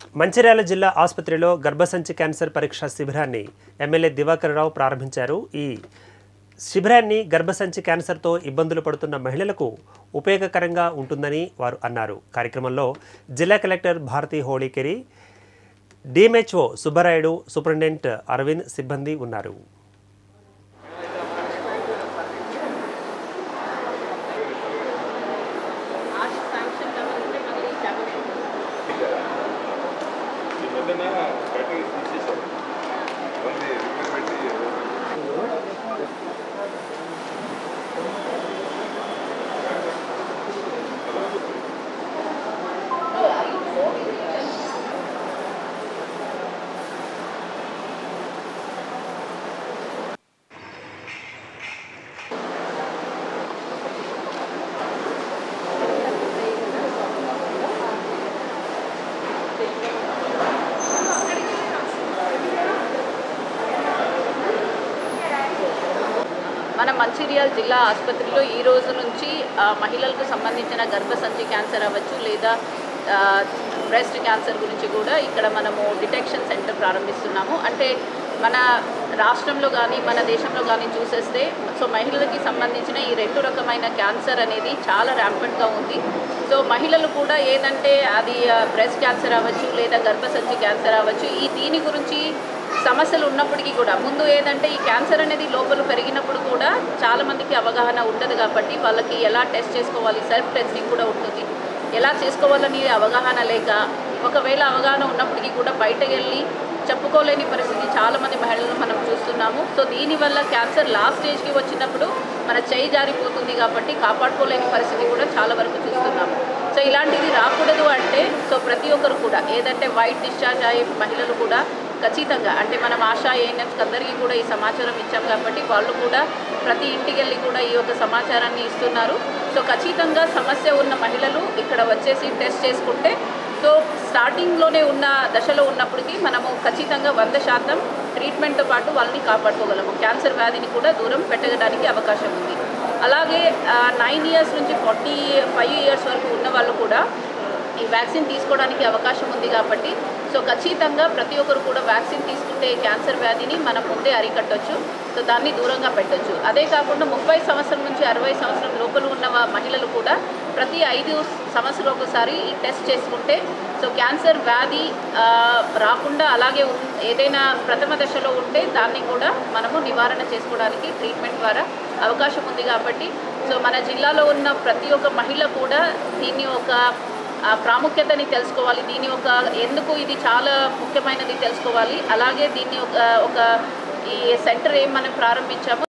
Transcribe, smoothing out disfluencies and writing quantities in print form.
మంచిర్యాల జిల్లా ఆసుపత్రిలో గర్భసంచి క్యాన్సర్ పరీక్ష శిబిరాన్ని ఎమ్మెల్యే దివాకర్ రావు ప్రారంభించారు. ఈ శిబిరాన్ని గర్భసంచి క్యాన్సర్తో ఇబ్బందులు పడుతున్న మహిళలకు ఉపయోగకరంగా ఉంటుందని వారు అన్నారు. కార్యక్రమంలో జిల్లా collector Bharati Holikeri, DMHO Subbarayudu, superintendent Aravind సిబ్బంది ఉన్నారు. మన మంచిర్యాల జిల్లా ఆసుపత్రిలో ఈ రోజు నుంచి మహిళలకు సంబంధించిన గర్భసంచి క్యాన్సర్ అవ్వచ్చు లేదా బ్రెస్ట్ క్యాన్సర్ గురించి కూడా ఇక్కడ మనము డిటెక్షన్ సెంటర్ ప్రారంభిస్తున్నాము. అంటే మన రాష్ట్రంలో కానీ మన దేశంలో కానీ చూసేస్తే మహిళలకి సంబంధించిన ఈ రెండు రకమైన క్యాన్సర్ అనేది చాలా ర్యాంపెంట్గా ఉంది. మహిళలు కూడా ఏదంటే అది బ్రెస్ట్ క్యాన్సర్ అవ్వచ్చు లేదా గర్భసంచి క్యాన్సర్ అవ్వచ్చు, దీని గురించి సమస్యలు ఉన్నప్పటికీ కూడా ముందు ఏదంటే ఈ క్యాన్సర్ అనేది లోపల పెరిగినప్పుడు కూడా చాలామందికి అవగాహన ఉండదు కాబట్టి వాళ్ళకి ఎలా టెస్ట్ చేసుకోవాలి, సెల్ఫ్ టెస్టింగ్ కూడా ఉంటుంది, ఎలా చేసుకోవాలని అవగాహన లేక ఒకవేళ అవగాహన ఉన్నప్పటికీ కూడా బయటకు వెళ్ళి చెప్పుకోలేని పరిస్థితి చాలామంది మహిళలను మనం చూస్తున్నాము. దీనివల్ల క్యాన్సర్ లాస్ట్ స్టేజ్కి వచ్చినప్పుడు మన చేయి జారిపోతుంది కాబట్టి కాపాడుకోలేని పరిస్థితి కూడా చాలా వరకు చూస్తున్నాము. ఇలాంటిది రాకూడదు అంటే ప్రతి ఒక్కరు కూడా ఏదంటే వైట్ డిశ్చార్జ్ అయ్యే మహిళలు కూడా ఖచ్చితంగా అంటే మనం ఆశా ఏఎన్ఎంస్ అందరికీ కూడా ఈ సమాచారం ఇచ్చాం కాబట్టి వాళ్ళు కూడా ప్రతి ఇంటికి వెళ్ళి కూడా ఈ యొక్క సమాచారాన్ని ఇస్తున్నారు. ఖచ్చితంగా సమస్య ఉన్న మహిళలు ఇక్కడ వచ్చేసి టెస్ట్ చేసుకుంటే స్టార్టింగ్లోనే ఉన్న దశలో ఉన్నప్పటికీ మనము ఖచ్చితంగా 100% ట్రీట్మెంట్తో పాటు వాళ్ళని కాపాడుకోగలము. క్యాన్సర్ వ్యాధిని కూడా దూరం పెట్టడానికి అవకాశం ఉంది. అలాగే 9 ఇయర్స్ నుంచి 45 ఇయర్స్ వరకు ఉన్న వాళ్ళు కూడా ఈ వ్యాక్సిన్ తీసుకోవడానికి అవకాశం ఉంది కాబట్టి ఖచ్చితంగా ప్రతి ఒక్కరు కూడా వ్యాక్సిన్ తీసుకుంటే క్యాన్సర్ వ్యాధిని మనం ముందే అరికట్టవచ్చు, దాన్ని దూరంగా పెట్టవచ్చు. అదే కాకుండా 30 సంవత్సరం నుంచి 60 సంవత్సరం లోపల ఉన్న మహిళలు కూడా ప్రతి 5 సంవత్సరాలకు ఒకసారి ఈ టెస్ట్ చేసుకుంటే క్యాన్సర్ వ్యాధి రాకుండా అలాగే ఏదైనా ప్రథమ దశలో ఉంటే దాన్ని కూడా మనము నివారణ చేసుకోవడానికి ట్రీట్మెంట్ ద్వారా అవకాశం ఉంది కాబట్టి మన జిల్లాలో ఉన్న ప్రతి ఒక్క మహిళ కూడా దీన్ని ఒక ప్రాముఖ్యతని తెలుసుకోవాలి, దీని ఎందుకు ఇది చాలా ముఖ్యమైనది తెలుసుకోవాలి. అలాగే దీన్ని ఒక ఈ సెంటర్ మనం ప్రారంభించాము.